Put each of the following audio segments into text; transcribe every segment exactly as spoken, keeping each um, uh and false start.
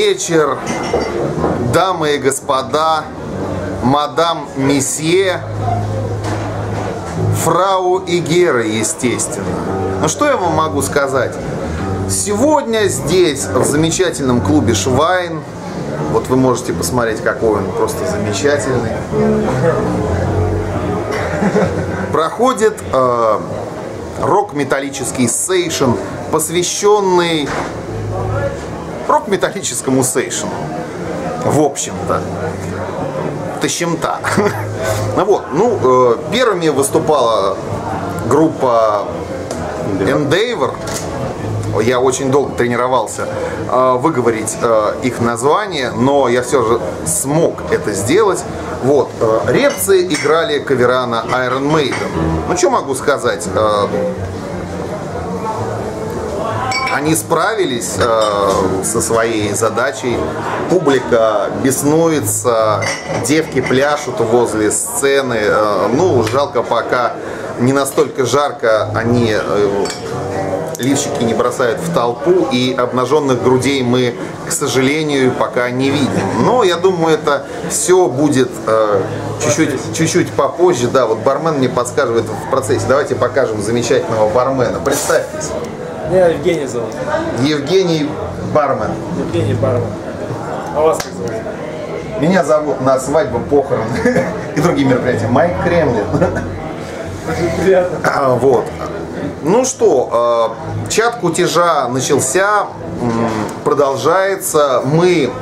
вечер, дамы и господа, мадам, месье, фрау и геры, естественно. Ну что я вам могу сказать? Сегодня здесь, в замечательном клубе Швайн, вот вы можете посмотреть, какой он просто замечательный, проходит э, рок-металлический сейшн, посвященный рок-металлическому сейшну. В общем-то. Тащем-то. Вот. Ну, э, первыми выступала группа Endeavor. Я очень долго тренировался э, выговорить э, их название, но я все же смог это сделать. Вот. Э, репцы играли кавера на Iron Maiden. Ну, что могу сказать? Э, Они справились э, со своей задачей. Публика беснуется, девки пляшут возле сцены. Э, ну, жалко, пока не настолько жарко, они э, лифчики не бросают в толпу, и обнаженных грудей мы, к сожалению, пока не видим. Но я думаю, это все будет э, чуть-чуть, чуть-чуть попозже. Да, вот бармен мне подсказывает в процессе. Давайте покажем замечательного бармена. Представьтесь. Меня Евгений зовут. Евгений бармен. Евгений бармен. А вас как зовут? Меня зовут на свадьбу, похорон и другие мероприятия Майк Кремлин. Очень приятно. А, вот. Ну что, чат кутежа начался, продолжается. Мы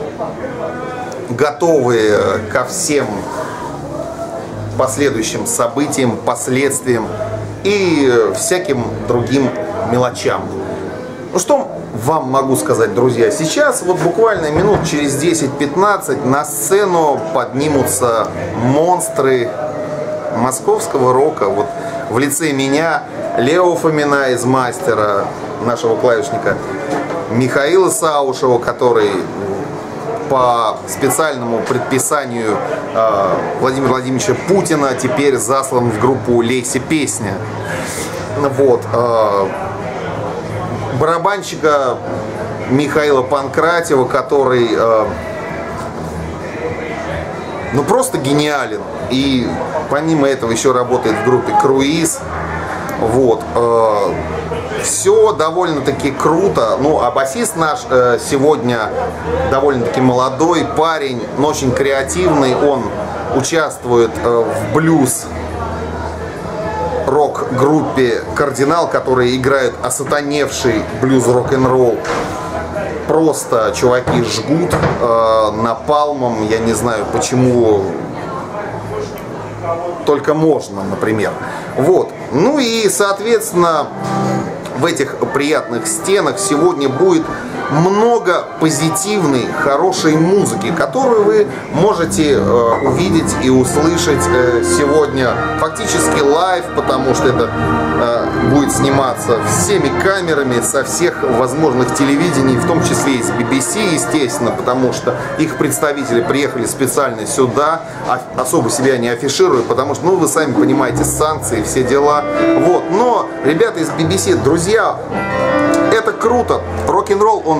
готовы ко всем последующим событиям, последствиям и всяким другим мелочам. Ну что вам могу сказать, друзья? Сейчас вот буквально минут через десять-пятнадцать на сцену поднимутся монстры московского рока. Вот в лице меня Лео Фомина из Мастера, нашего клавишника, Михаила Саушева, который по специальному предписанию э, Владимира Владимировича Путина теперь заслан в группу «Лейся песня». Вот. Э, барабанщика Михаила Панкратева, который э, ну просто гениален. И помимо этого еще работает в группе «Круиз». Вот. Э, все довольно-таки круто. Ну, а басист наш э, сегодня довольно-таки молодой парень, но очень креативный. Он участвует э, в блюз рок-группе «Кардинал», которые играют осатаневший блюз рок-н-ролл. Просто чуваки жгут э, напалмом. Я не знаю, почему только можно, например. Вот. Ну и, соответственно, в этих приятных стенах сегодня будет много позитивной, хорошей музыки, которую вы можете э, увидеть и услышать э, сегодня фактически лайв, потому что это э, будет сниматься всеми камерами со всех возможных телевидений, в том числе из би би си, естественно, потому что их представители приехали специально сюда, а особо себя не афишируя, потому что, ну, вы сами понимаете, санкции, все дела. Вот. Но ребята из би би си, друзья, это круто. Рок-н-ролл, он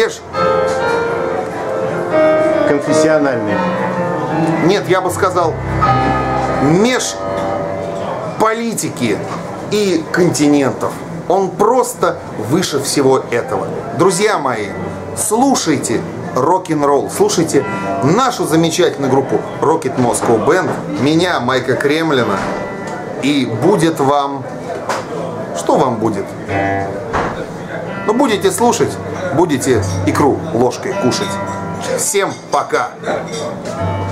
межконфессиональный. Нет, я бы сказал, меж политики и континентов. Он просто выше всего этого. Друзья мои, слушайте рок-н-ролл, слушайте нашу замечательную группу Rocket Moscow Band, меня, Майка Кремлина, и будет вам... Что вам будет? Ну, будете слушать, будете икру ложкой кушать. Всем пока!